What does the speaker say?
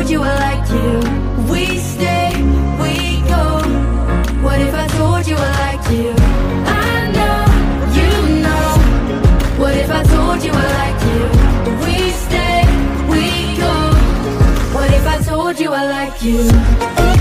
told you I like you? We stay, we go. What if I told you I like you? I know, you know. What if I told you I like you? We stay, we go. What if I told you I like you?